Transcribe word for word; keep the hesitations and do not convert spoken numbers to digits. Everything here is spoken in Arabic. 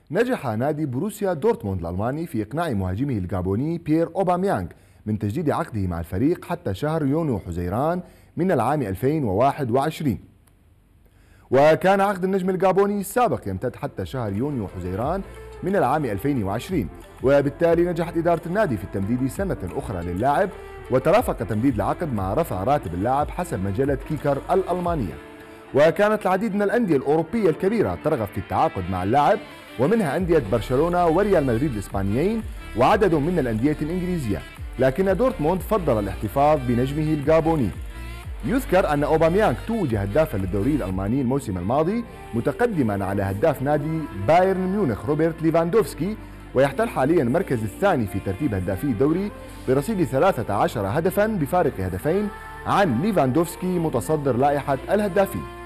نجح نادي بروسيا دورتموند الألماني في إقناع مهاجمه الغابوني بيير أوباميانغ من تجديد عقده مع الفريق حتى شهر يونيو حزيران من العام ألفين وواحد وعشرين. وكان عقد النجم الغابوني السابق يمتد حتى شهر يونيو حزيران من العام ألفين وعشرين، وبالتالي نجحت إدارة النادي في التمديد سنة أخرى للاعب، وترافق تمديد العقد مع رفع راتب اللاعب حسب مجلة كيكر الألمانية. وكانت العديد من الأندية الأوروبية الكبيرة ترغب في التعاقد مع اللاعب، ومنها أندية برشلونة وريال مدريد الإسبانيين وعدد من الأندية الإنجليزية، لكن دورتموند فضل الاحتفاظ بنجمه الغابوني. يذكر أن أوباميانغ توج هدافا للدوري الألماني الموسم الماضي، متقدما على هداف نادي بايرن ميونخ روبرت ليفاندوفسكي، ويحتل حاليا المركز الثاني في ترتيب هدافي الدوري برصيد ثلاثة عشر هدفا بفارق هدفين عن ليفاندوفسكي متصدر لائحة الهدافين.